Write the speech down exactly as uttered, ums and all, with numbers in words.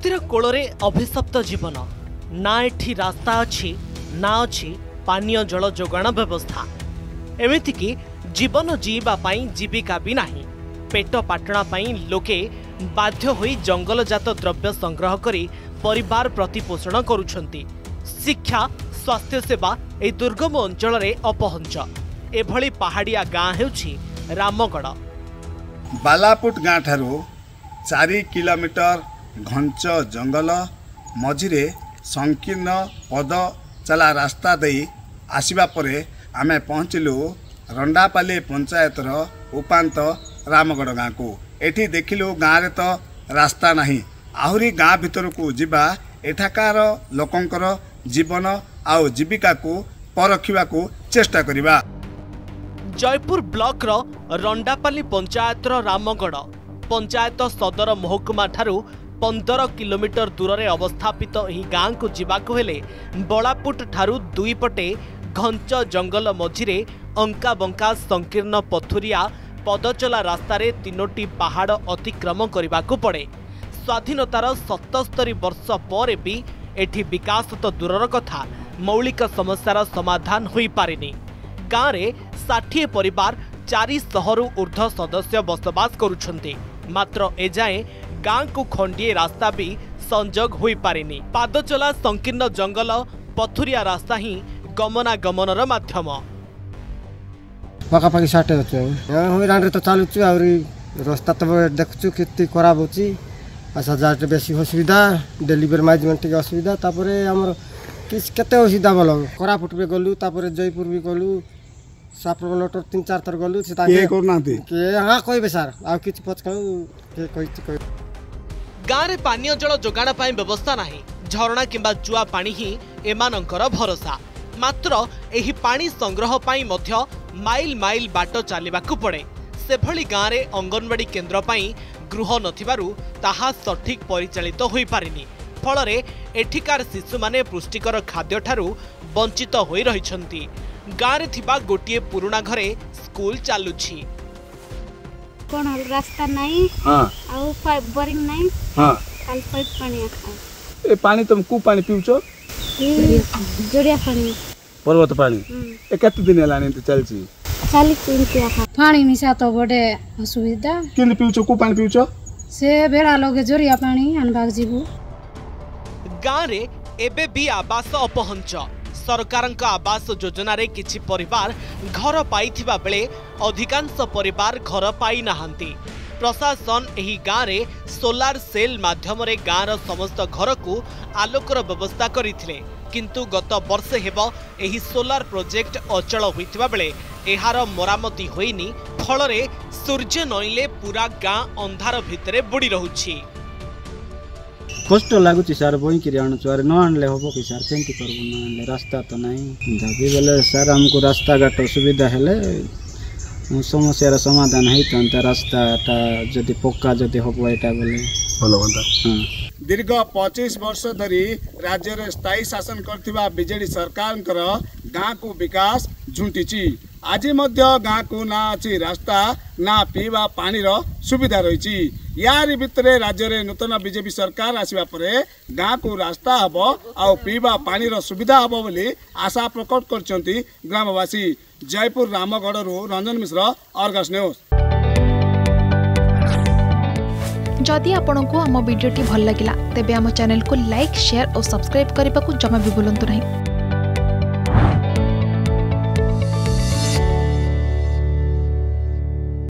प्रकृतिर कोଳରେ अभिशप्त जीवन ना एठी रास्ता अच्छी ना अच्छी पानीय जल जोगाण व्यवस्था एमितिकी जीवन जीवा पाई जीविका भी नाही। पेट पाटणा पाई लोके बाध्य होई जंगलजात द्रव्य संग्रह करी परिवार प्रतिपोषण करुछंती। शिक्षा स्वास्थ्य सेवा ए दुर्गम अंचल रे अपहंच एभली पहाड़िया गाँ हेउछि रामगढ़। बालापुट गाँ ठारू चारि किलोमीटर घंच जंगल मझिरे संकीर्ण पद चला रास्ता दे आसवा परे आमे पहुँचलु रंडापाली पंचायतर उपांत रामगढ़ गाँ को। एठी देखिलु गाँव रे तो रास्ता नहीं, आहुरी गाँ भितर को जिबा एठाकार लोकंकर जीवन आउ जीविका को परखिबा को चेष्टा करिबा। जयपुर ब्लॉक रो रंडापाली पंचायतर रामगढ़ पंचायत सदर महकुमा ठारू पंदर किलोमीटर दूर में अवस्थापित एही गाँ को जीवाको हेले बलापुट ठारू दुई पटे घंच जंगल मझिरे अंका बंका संकीर्ण पथुरिया पदचला रास्तार तीनोटी पहाड़ अतिक्रम करने पड़े। स्वाधीनतार सतस्तरी वर्ष पर भी एठी विकास तो दूरर कथा मौलिक समस्यार समाधान हो पारिनी। गाँव में षाठी परिवार चारि शहरु ऊर्ध्व सदस्य बसवास करुछंती, मात्र एजाए गाँ को खंडीए रास्ता भी संजोग हो पारिनी। पादचला संकीर्ण जंगल पथुरिया रास्ता ही गमनागमनर माध्यम। पाखापाखि साठे अच्छे हईरान तो चलुचु आहुरी रास्ता तो देखु के खराब होची आशा जाटे बेसी असुविधा डेलीवरी मैनेजमेंट असुविधा तापर आमर केते असुविधा बोल कोरापुट भी गलु तापर जयपुर भी गलु सापर लटर तीन चार थर गलु के हाँ कहे सार आ कि पचकाऊ गाँव में पानीय जल जोगाण पाई व्यवस्था नहीं। झरणा किंबा जुआ पानी ही एमानंकर भरोसा। मात्र एही पानी संग्रह पाई मध्य माइल माइल बाट चलवाकू पड़े। सेभली गाँव में अंगनवाड़ी केन्द्र पाई गृह नथिबारु ताहा सठिक परिचालित होई पारिनी। फलरे एठिकार शिशु माने पुष्टिकर खाद्य ठारू वंचित होई रहिछंती। गाँव रे थिबा गोटिए पुराना घरे स्कूल चालुछि। कोन रास्ता नहीं हां आउ पाइप बोरिंग नहीं हां काल पाइप पानी आ ए पानी तुम कु पानी पिउछो जोरिया पानी पर्वत पानी ए कत दिन लानी तो चलछि चालीस दिन के आ पानी मिसा तो बड़े असुविधा केन पिउछो कु पानी पिउछो से बेड़ा लगे जोरिया पानी अनबाग जीवु। गाँव रे एबे भी आवास अपहंच। सरकारक आवास योजना रे किछि परिवार घर पाइथिबा बेले अधिकांश परिवार घर पाई नाहांती। प्रशासन एही गाँव रे सोलार सेल माध्यम रे गाँव रो समस्त घर को आलोकर व्यवस्था करिथिले, किंतु गत वर्षे हेबो एही सोलार प्रोजेक्ट अचल होइथिबा बेले एहार मरामती होइनी। फलरे सूर्य नइले पूरा गाँ अंधार भितरे बुड़ी रहुछि। कष्ट लगुच सार बही कि आणुचार न आणले हम कि सार केमती करबो न आणले रास्ता तो नहीं जदि बेले सार हमको रास्ता घाट सुविधा हेले समस्या समाधान होता रास्ताटा जदि पक्का जदि हम एटा बोले भलो बंदा। हाँ दीर्घ पच्चीस वर्ष धरी राज्य रे स्थायी शासन करथिबा बीजेडी सरकार गाँ को विकास झुंटिची। आज मध्य गाँ को ना अच्छी रास्ता ना पीवा पानी रो सुविधा रही। यार भितरे राज्य रे नूतन बीजेपी सरकार आसवा परे गाँ को रास्ता हब आ पीवा पानी रो सुविधा हब बोली आशा प्रकट करछंती ग्रामवासी। जयपुर रामगढ़ रु रंजन मिश्र, अर्गस न्यूज। जदि आपंक आम भिडी भल लगा तेब आम चैनल को लाइक शेयर और सब्सक्राइब करने को जमा भी भूलु नहीं।